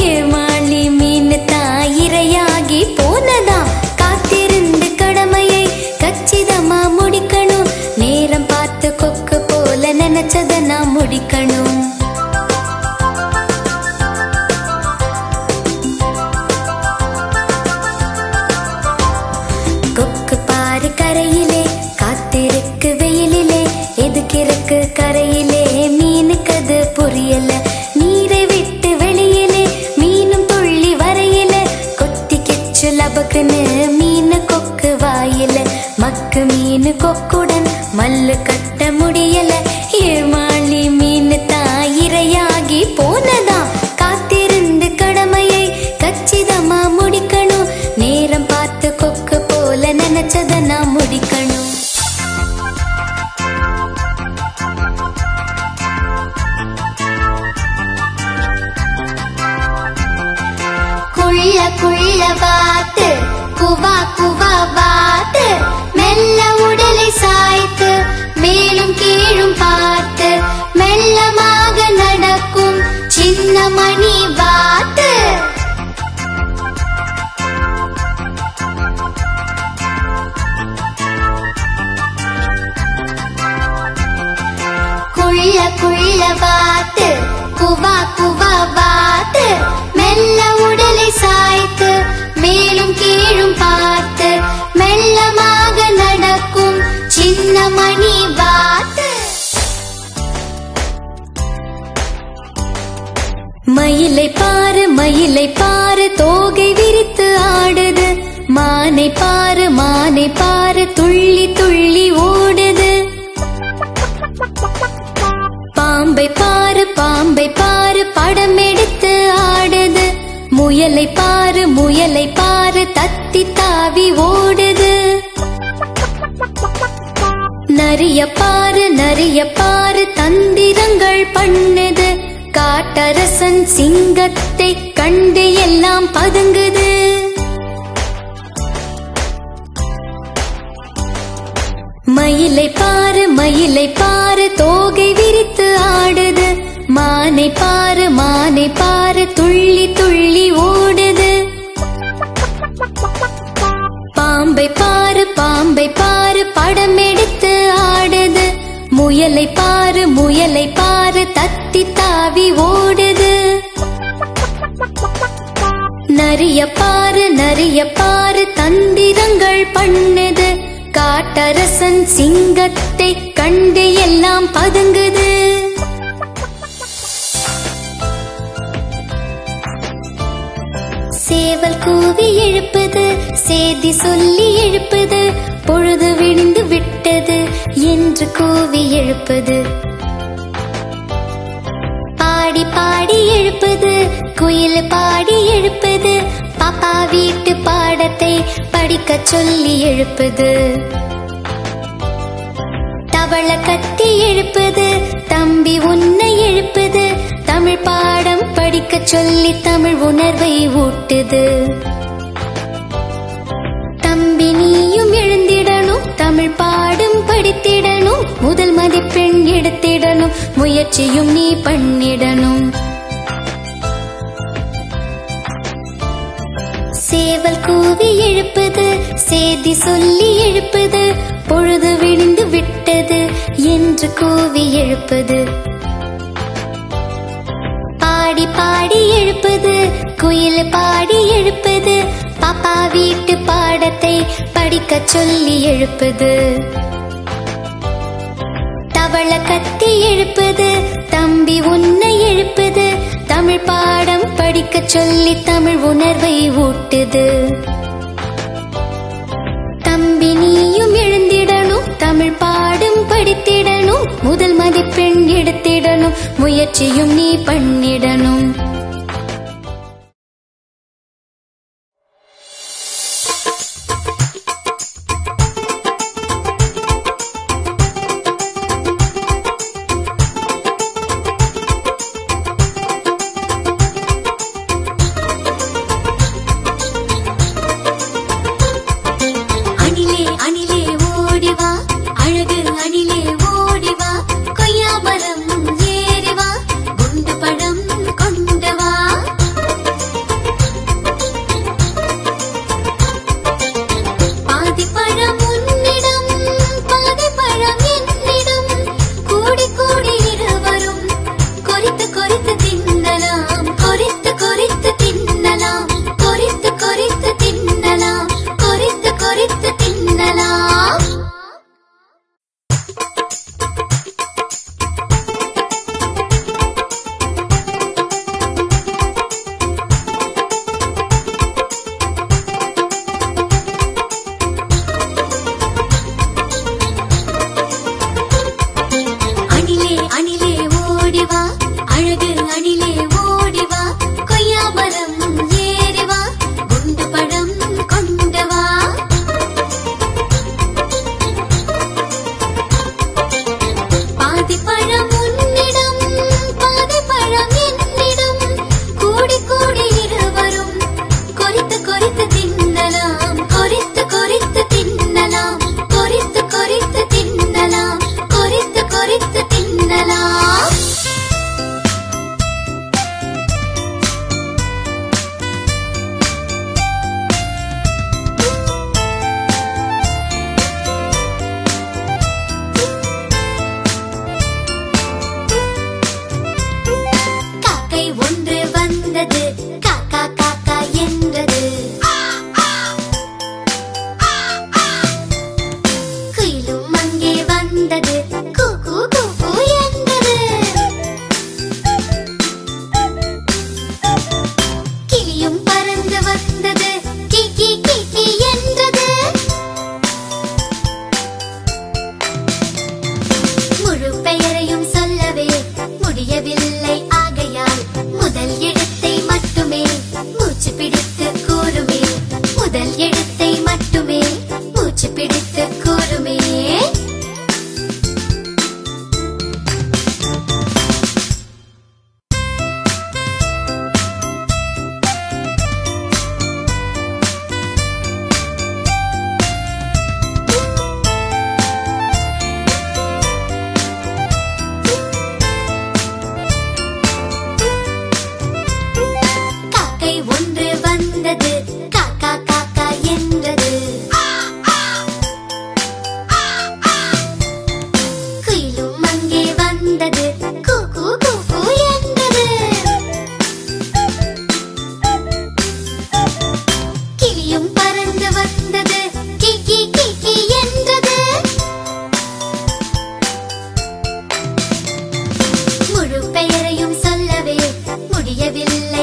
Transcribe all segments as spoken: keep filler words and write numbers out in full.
ஏமாளி மீன் தான் இரையாகி போனதாம். காத்திருந்து கடமையை கச்சிதமா முடிக்கணும். நேரம் பார்த்து கொக்கு போல நினைச்சத நான் முடிக்கணும். கொக்கு பாரு கரையிலே காத்திருக்கு வெயிலிலே. எதுக்கிருக்கு கரையிலே மீனுக்கு அது புரியல. நீரை விட்டு வெளியிலே மீனும் துள்ளி வரையில. கொத்தி கிச்சு லபக்குன்னு மீனு கொக்கு வாயில. மக்கு மீனு கொக்குடன் மல்லு கட்ட முடியல. ஏமாளி மீன் தான் இரையாகி போனதாம். காத்திருந்து கடமையை கச்சிதமா முடிக்கணும். நேரம் பார்த்து கொக்கு போல நினைச்சத நான் முடிக்கணும். குள்ள குள்ள வாத்து குவா குவா வாத்து. மெல்ல உடலை சாய்த்து மேலும் கீழும் பார்த்து மெல்லமாக நடக்கும் சின்ன மணி வாத்து. குள்ள குள்ள வாத்து குவா குவா வாத்து. மெல்ல உடலை சாய்த்து மேலும் கீழும் பார்த்து மெல்லமாக நடக்கும் சின்ன மணி வாத்து. மயிலை பாரு மயிலை பாரு தோகை விரித்து ஆடுது. மானை பாரு மானை பாரு துள்ளி துள்ளி ஓடுது. பாம்பை பாரு பாம்பை பாரு படம் எடுத்து ஆடுது. முயலை பாரு முயலை பாரு தத்தி தாவி ஓடுது. நரிய பாரு நரிய பாரு தந்திரங்கள் பண்ணுது. காட்டரசன் சிங்கத்தை கண்டு எல்லாம் பதுங்குது. மயிலை பாரு மயிலை பாரு தோகை விரித்து ஆடுது. மானை பாரு மானை பாரு துள்ளி துள்ளி ஓடுது. பாம்பை பாரு பாம்பை பாரு படம் எடுத்து ஆடுது. முயலை பாரு முயலை பாரு தத்தி தாவி ஓடுது. நரிய பாரு நரிய பாரு தந்திரங்கள் பண்ணுது. காட்டரசன் சிங்கத்தை கண்டு எல்லாம் பதுங்குது. சேவல் கூவி எழுப்புது சேதி சொல்லி எழுப்புது. பொழுது விடிந்து விட்டது என்று கூவி எழுப்புது. பாடி பாடி எழுப்புது குயில் பாடி எழுப்புது. பாப்பா வீட்டு பாடத்தை படிக்க சொல்லி எழுப்புது. தவள கத்தி எழுப்புது தம்பி உன்னை எழுப்புது. தமிழ் பாடம் படிக்க சொல்லி தமிழ் உணர்வை ஊட்டுது. தம்பி நீயும் எழுந்திடணும் தமிழ் பாடம் படித்திடணும். முதல் மதிப்பெண் எடுத்திடணும் முயற்சியும் நீ பண்ணிடணும். சேவல் கூவி எழுப்புது சேதி சொல்லி எழுப்புது. பொழுது விடிந்து விட்டது என்று கூவி எழுப்புது. பாடி பாடி எழுப்புது குயில் பாடி எழுப்புது. பாப்பா வீட்டு பாடத்தை படிக்க சொல்லி எழுப்புது. தவள கத்தி எழுப்புது தம்பி உன்னை எழுப்புது. தமிழ் பாடம் படிக்க சொல்லி தமிழ் உணர்வை ஊட்டுது. தம்பி நீயும் எழுந்திடணும் தமிழ் பாடம் படித்திடணும். முதல் மதிப்பெண் எடுத்திடணும் முயற்சியும் நீ பண்ணிடணும். கொய்யா மரம் ஏறிவா குண்டு பழம் கொண்டவா.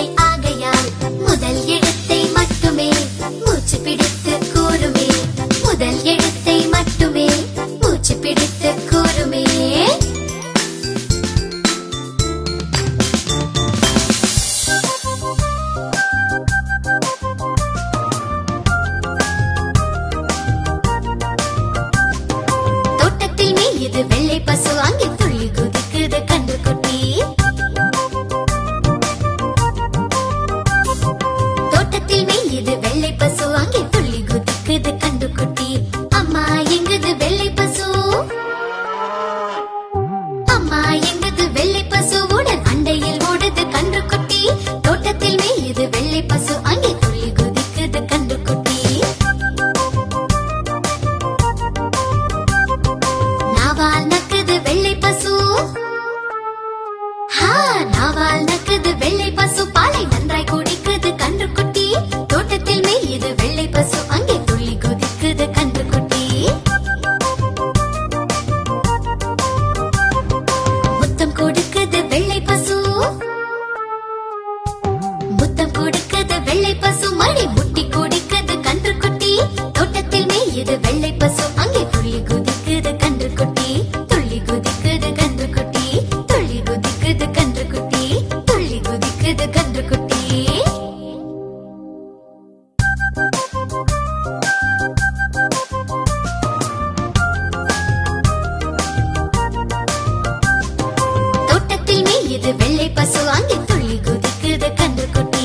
ஆகையால் முதல் எழுத்தை மட்டுமே மூச்சு பிடித்து கூறுமே. முதல் எழுத்தை மட்டுமே மூச்சு பிடித்து கூறுமே. தோட்டத்தில் மேயுது வெள்ளை பசு அங்கே துள்ளி குதிக்குது கன்றுக்குட்டி. தோட்டத்தில் மேயுது வெள்ளை பசு அங்கே துள்ளி குதிக்குது கன்றுக்குட்டி. அம்மா எங்குது வெள்ளை பசு, அம்மா எங்குது வெள்ளை பசுவுடன் அண்டையில் ஓடுது கன்றுக்குட்டி. தோட்டத்தில் மேயுது வெள்ளை பசு அங்கே துள்ளி குதிக்குது கன்றுக்குட்டி. நாவால் நக்குது வெள்ளை பசு, ஹா நாவால் நக்குது வெள்ளை பசு. பாலை நன்றாய் குடிக்குது கன்றுக்குட்டி. தோட்டத்தில் மேயுது வெள்ளை பசு அங்கே துள்ளி குதிக்குது கன்றுக்குட்டி. முத்தம் கொடுக்குது வெள்ளை பசு, முத்தம் கொடுக்குது வெள்ளை பசு. மடி முட்டி குடிக்குது கன்றுக்குட்டி. தோட்டத்தில் மேயுது வெள்ளை பசு அங்கே துள்ளி குதிக்குது கன்றுக்குட்டி. துள்ளி குதிக்குது கன்றுக்குட்டி, துள்ளி குதிக்குது கன்றுக்குட்டி, துள்ளி குதிக்குது கன்றுக்குட்டி. தோட்டத்தில் மேயுது வெள்ளை பசு அங்கே துள்ளி குதிக்குது கன்றுக்குட்டி.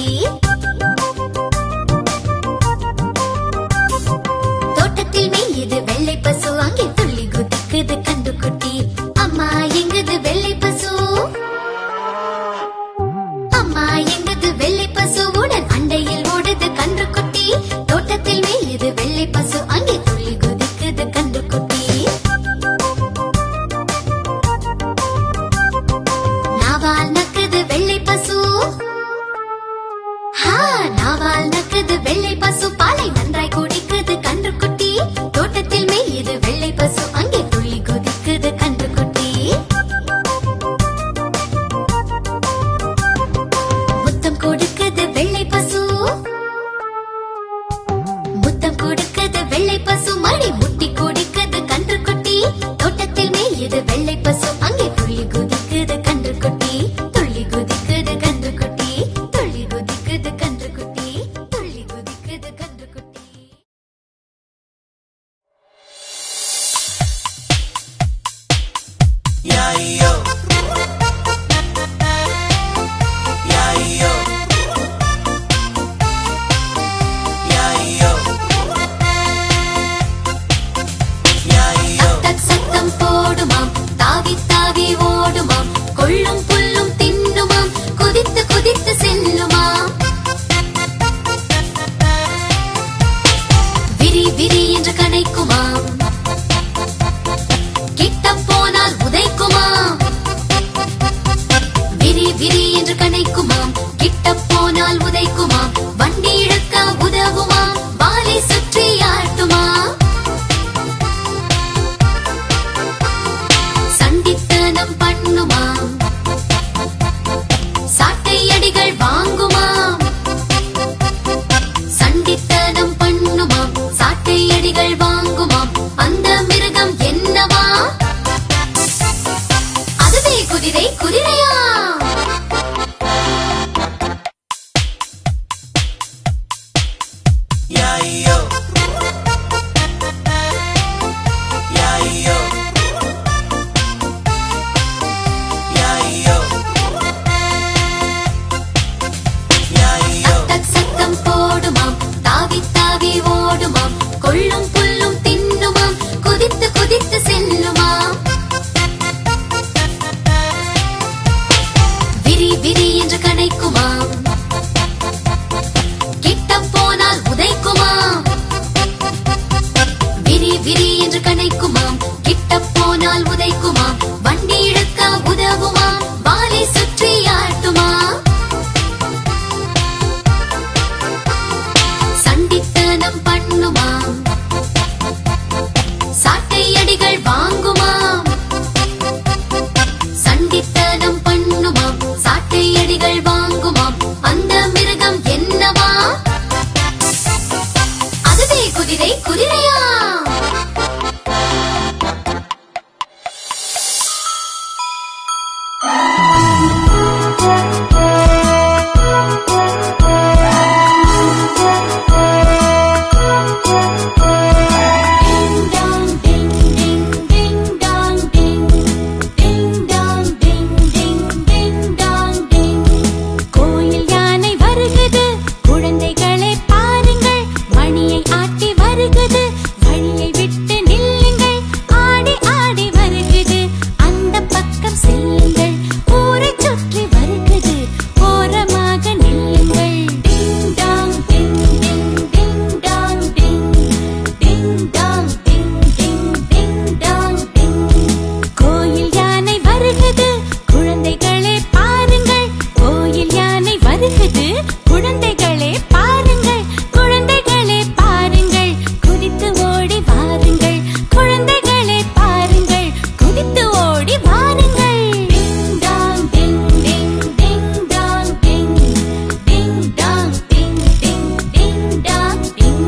தோட்டத்தில் மேயுது வெள்ளை பசு அங்கே துள்ளி குதிக்குது கன்றுக்குட்டி. அம்மா எங்குது வெள்ளை பசு, அம்மா எங்குது வெள்ளை பசுவுடன் அண்டையில் ஓடுது கன்றுக்குட்டி. தோட்டத்தில் மேயுது வெள்ளை பசு அங்கே துள்ளி குதிக்குது கன்றுக்குட்டி. நாவால் நக்குது வெள்ளை பசு, ஹா நாவால் நக்குது வெள்ளை பசு. பாலை நன்றாய் குடிக்குது கன்றுக்குட்டி. தோட்டத்தில் மேயுது வெள்ளை பசு அங்கே துள்ளி குதிக்குது கன்றுக்குட்டி. முத்தம் கொடுக்குது வெள்ளை பசு, முத்தம் கொடுக்குது வெள்ளை பசு. மடி முட்டி குடிக்குது கன்றுக்குட்டி. தோட்டத்தில் மேயுது வெள்ளை பசு அங்கே துள்ளி குதிக்குது கன்றுக்குட்டி. துள்ளி குதிக்குது கன்றுக்குட்டி, துள்ளி குதிக்குது கன்றுக்குட்டி, துள்ளி குதிக்குது கன்றுக்குட்டி. Yayo, yayo, yayo, yayo. தக் சத்தம் போடுமாம், தாவி தாவி ஓடுமாம், கொள்ளும் புல்லும் தின்னுமாம், குதித்து குதித்து செல்லுமாம். விரி விரி என்று கனைக்குமாம், கிட்ட போனால் உதைக்குமாம். விரி விரி என்று கனைக்குமாம், கிட்ட போனால் உதைக்குமாம். வண்டி இழுக்க உதவுமாம், வாலை சுற்றி ஆட்டுமாம். சண்டித்தனம் பண்ணுமாம், சாட்டை அடிகள் வாங்குமாம். சண்டித்தனம் பண்ணுமாம், சாட்டை அடிகள் வாங்குமாம். அந்த மிருகம் என்னவா? அதுவே குதிரை. குதிரையா? குழந்தைகளே பாருங்கள் குழந்தைகளே பாருங்கள் குதித்து ஓடி வாருங்கள் குழந்தைகளே பாருங்கள் குதித்து ஓடி வாருங்கள் டிங் டாங் டிங் டிங் டிங் டாங் டிங் டிங் டாங் டிங் டிங் டிங் டாங் டிங்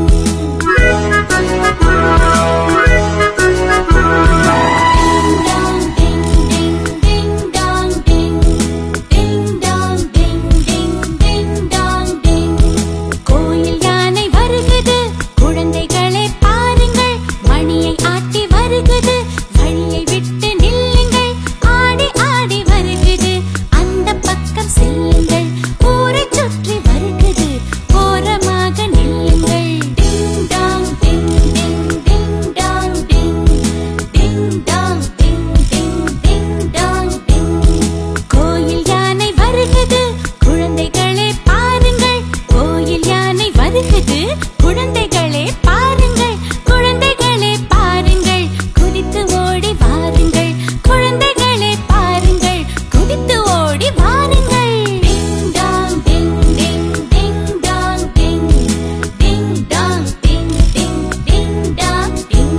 கோயில் யானை வருகுது குழந்தைகளே பாருங்கள் மணியை ஆட்டி வருகுது வழியை விட்டு நில்லுங்கள் ஆடி ஆடி வருகுது அந்த பக்கம் செல்லுங்கள் ஊரை சுற்றி வருகுது ஓரமாக நில்லுங்கள் டிங் டாங் டிங் டிங் டிங் டாங் டிங் டிங் டாங் டிங் டிங் டிங் டாங் டிங் கோயில் யானை வருகுது குழந்தைகளே பாருங்கள் கோயில் யானை வருகுது குழந்தைகளே பாருங்கள் குழந்தைகளே பாருங்கள் குதித்து ஓடி வாருங்கள் குழந்தைகளே பாருங்கள் குதித்து ஓடி வாருங்கள் டிங் டாங் டிங் டிங் டிங் டாங் டிங் டிங் டாங் டிங் டிங் டிங் டாங் டிங்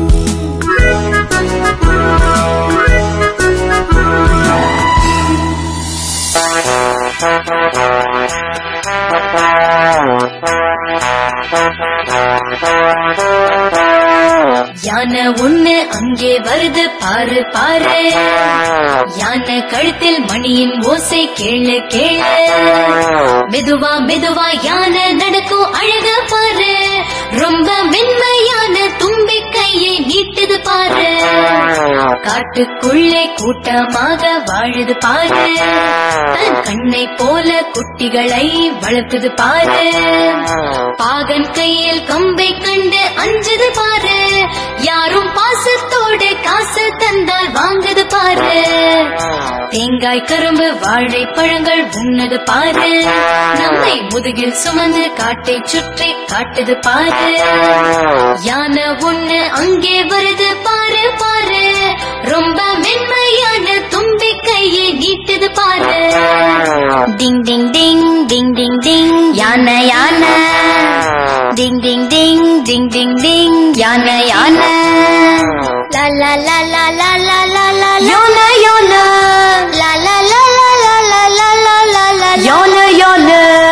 யானை ஒண்ணு அங்கே வருது பாரு பாரு யானை கழுத்தில் மணியின் ஓசை கேளு கேளு மெதுவா மெதுவா யானை நடக்கும் அழக பாரு ரொம்ப மென்மையான தும்பி கையை நீட்டுது பாரு காட்டுக்குள்ளே கூட்டமாக வாழுது பாரு தன் கண்ணை போல குட்டிகளை வளர்க்குது பாரு பாகன் கையில் கம்பை கண்டு அஞ்சுது பாரு யாரும் பாசத்தோடு காசு தந்தால் வாங்குது பாரு தேங்காய் கரும்பு வாழைப்பழங்கள் உண்ணது பாரு நம்மை முதுகில் சுமந்து காட்டை சுற்றி காட்டுது பாரு யானை ஒண்ணு அங்கே வருது பாரு பாரு ரொம்ப மென்மையான தும்பி கையை நீட்டுது பாரு டிங் டிங் டிங் டிங் டிங் டிங் யானை யானை டிங் டிங் டிங் டிங் டிங் டிங் யானை யானை லா லா லா லா லா லா லா லா யோன யோன லா லா லா லா லா லா லா லா லா லா யோன யோன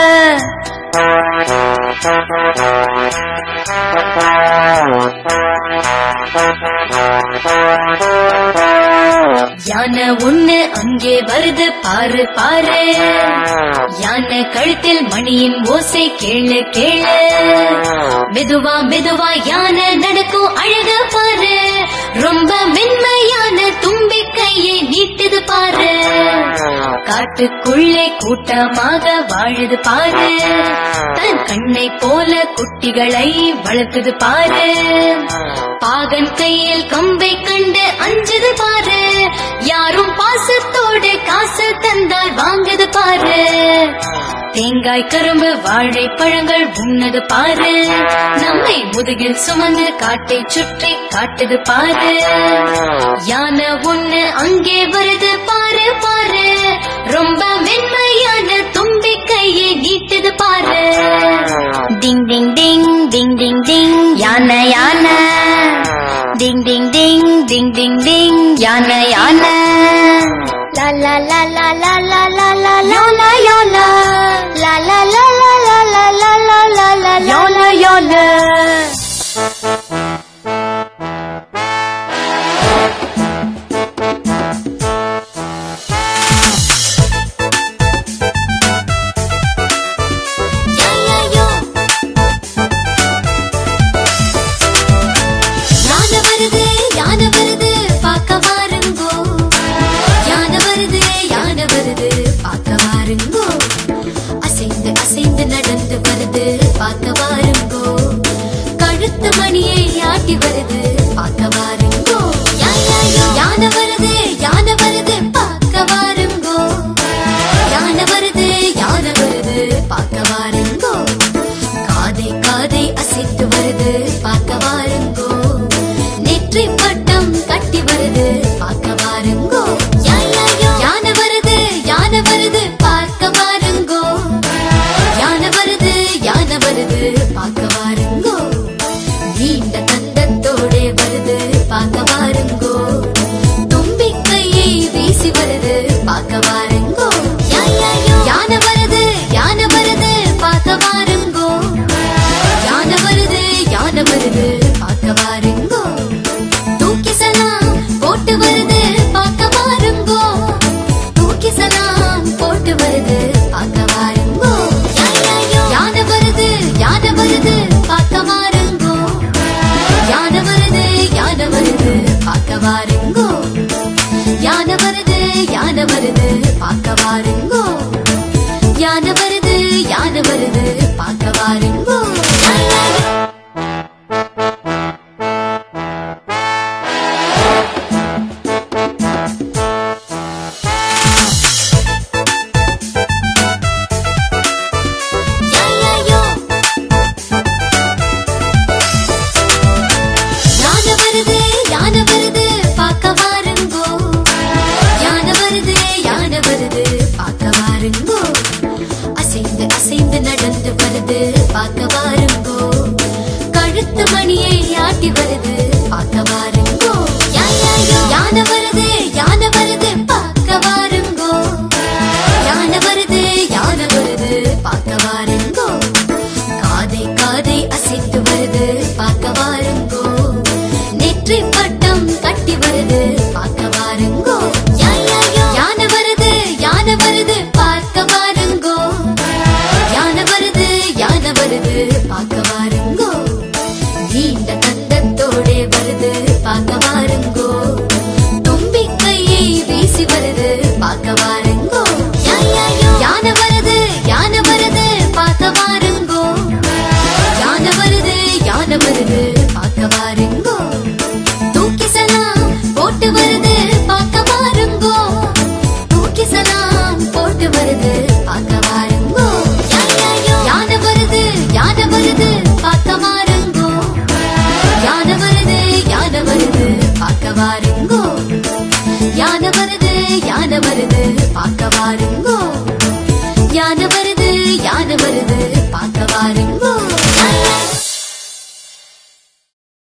யானை ஒண்ணு அங்கே வருது பாரு பாரு யானை கழுத்தில் மணியின் ஓசை கேளு கேளு மெதுவா மெதுவா யானை நடக்கும் அழக பாரு ரொம்ப மென்மையான தும்பி கையை நீட்டுது பாரு காட்டுக்குள்ளே கூட்டமாக வாழுது பாரு தன் கண்ணை போல குட்டிகளை வளர்க்குது பாரு பாகன் கையில் கம்பை கண்டு அஞ்சுது பாரு யாரும் பாசத்தோடு காசு தந்தால் வாங்குது பாரு தேங்காய் கரும்பு வாழைப்பழங்கள் உண்ணது பாரு நம்மை முதுகில் சுமந்து காட்டை சுற்றி காட்டுது பாரு யானை ஒண்ணு அங்கே வருது பாரு பாரு ரொம்ப மென்மையான தும்பி கையை நீட்டுது பாரு டிங் டிங் டிங் டிங் டிங் டிங் யானை யானை டிங் டிங் டிங் டிங் டிங் டிங் யானை யானை லா லா லா லா லா லா லா லா யோன யோன லா லா லா லா லா லா லா லா லா லா யோன யோன யானை வருது பார்க்க வாருங்கோ யானை வருது யானை வருது பார்க்க வாருங்கோ யானை வருது யானை வருது பார்க்க வாருங்கோ யானை வருது யானை வருது பார்க்க வாருங்கோ அசைந்து அசைந்து நடந்து வருது பார்க்க வாருங்கோ கழுத்து மணியை ஆட்டி வருது பார்க்க வாருங்கோ யானை வருது யானை வருது பார்க்க வாருங்கோ யானை வருது யானை வருது பார்க்க வாருங்கோ காதை காதை அசைத்து வருது பார்க்க வாருங்கோ நெற்றி பட்டம் கட்டி வருது பார்க்க வாருங்கோ யானை வருது யானை வருது பார்க்க வாருங்கோ யானை வருது யானை வருது பார்க்க வாருங்கோ நீண்ட கந்தத்தோடே வருது பார்க்க வாருங்கோ தும்பி கையை வீசி வருது பார்க்க வாருங்கோ யானை வருது யானை வருது பார்க்க வாருங்கோ யானை வருது யானை வருது பார்க்க வாருங்கோ தூக்கி சலாம் போட்டு வருது பார்க்க வாருங்கோ தூக்கி சலாம் போட்டு வருது பார்க்க வாருங்கோ யானை வருது யானை வருது பார்க்க வாருங்கோ யானை வருது யானை வருது பார்க்க வாருங்கோ யானை வருது யானை வருது பார்க்க வாருங்கோ